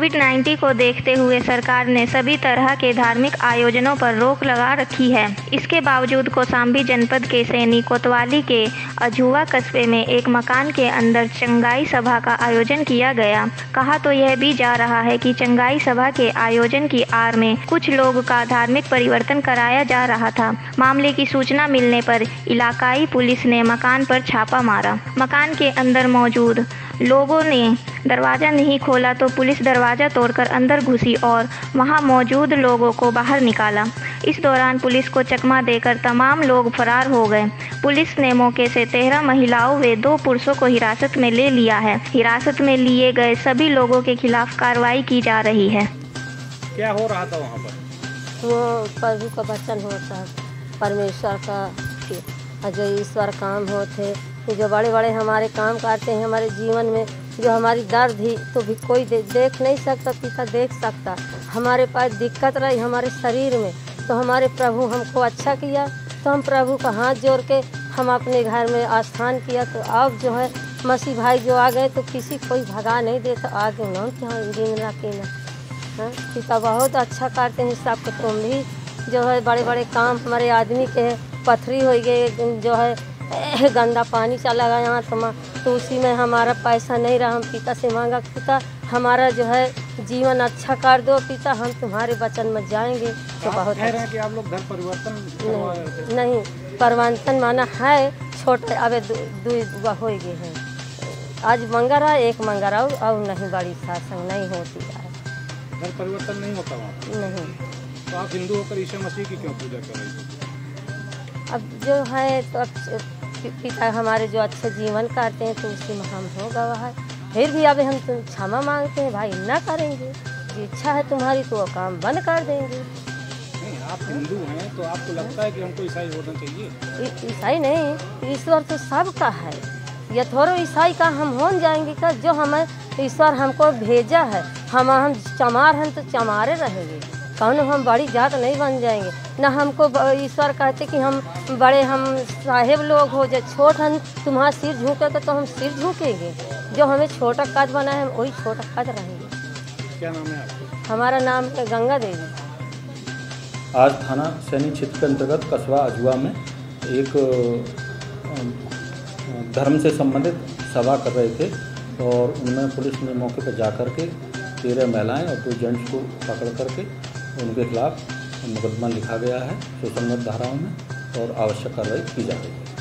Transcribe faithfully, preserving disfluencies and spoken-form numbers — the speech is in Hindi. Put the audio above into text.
कोविड उन्नीस को देखते हुए सरकार ने सभी तरह के धार्मिक आयोजनों पर रोक लगा रखी है। इसके बावजूद कौशाम्बी जनपद के सैनी कोतवाली के अझुआ कस्बे में एक मकान के अंदर चंगाई सभा का आयोजन किया गया। कहा तो यह भी जा रहा है कि चंगाई सभा के आयोजन की आड़ में कुछ लोग का धार्मिक परिवर्तन कराया जा रहा था। मामले की सूचना मिलने पर इलाकाई पुलिस ने मकान पर छापा मारा। मकान के अंदर मौजूद लोगों ने दरवाज़ा नहीं खोला तो पुलिस दरवाज़ा तोड़कर अंदर घुसी और वहां मौजूद लोगों को बाहर निकाला। इस दौरान पुलिस को चकमा देकर तमाम लोग फरार हो गए। पुलिस ने मौके से तेरह महिलाओं व दो पुरुषों को हिरासत में ले लिया है। हिरासत में लिए गए सभी लोगों के खिलाफ कार्रवाई की जा रही है। क्या हो रहा था वहाँ पर? वो प्रभु का वचन होता है, परमेश्वर का जो ईश्वर काम होते, जो बड़े बड़े हमारे काम करते हैं हमारे जीवन में, जो हमारी दर्द ही तो भी कोई दे, देख नहीं सकता, पिता देख सकता। हमारे पास दिक्कत रही हमारे शरीर में तो हमारे प्रभु हमको अच्छा किया, तो हम प्रभु का हाथ जोड़ के हम अपने घर में आस्थान किया। तो अब जो है मसीह भाई जो आ गए तो किसी कोई भगा नहीं देता, आगे उन्होंने यहाँ गिनना कीना। हाँ, पिता बहुत अच्छा करते हैं। सबको तुम भी जो है बड़े बड़े काम हमारे आदमी के पथरी हो गए, जो है गंदा पानी चला गया यहाँ तो, तो उसी में हमारा पैसा नहीं रहा। हम पिता से मांगा, पिता हमारा जो है जीवन अच्छा कर दो पिता, हम तुम्हारे वचन में जाएंगे। तो बहुत कह रहे हैं कि आप लोग घर परिवर्तन नहीं, नहीं परिवर्तन माना है छोटे अबे दो हो गए हैं। आज मंगरा एक मंगरा और नहीं बड़ी सासंग नहीं होती है। घर परिवर्तन नहीं होता वहाँ? नहीं। तो आप हिंदू होकर ईसा मसीह की क्यों पूजा कर रहे हैं? अब जो है तो अब पिता हमारे जो अच्छे जीवन करते हैं तो उसी में हम हो गवाह है। फिर भी अब हम तुम क्षमा मांगते हैं, भाई ना करेंगे, जो इच्छा है तुम्हारी तो वो काम बंद कर देंगे। नहीं, आप हिंदू हैं तो आपको लगता है कि हमको ईसाई होना चाहिए? ईसाई नहीं, ईश्वर तो सबका है। ये थोड़ा ईसाई का हम हो जाएंगे क्या? जो हमें ईश्वर हमको भेजा है, हम हम चमार हैं तो चमारे रहेंगे, कौन हम बड़ी जात नहीं बन जाएंगे। ना हमको ईश्वर कहते कि हम बड़े हम साहेब लोग हो जाए, छोट हम तुम्हारा सिर झुकेगा तो हम सिर झुकेंगे। जो हमें छोटा कद बना है हम वही छोटा कद रहेंगे। क्या नाम है आपका? हमारा नाम है गंगा देवी। आज थाना सैनी क्षेत्र के अंतर्गत कस्बा अझुआ में एक धर्म से संबंधित सभा कर रहे थे और उनमें पुलिस ने मौके पर जाकर के तेरह महिलाएं और दो जेंट्स को पकड़ करके उनके खिलाफ मुकदमा लिखा गया है सुसंगत धाराओं में और आवश्यक कार्रवाई की जा रही है।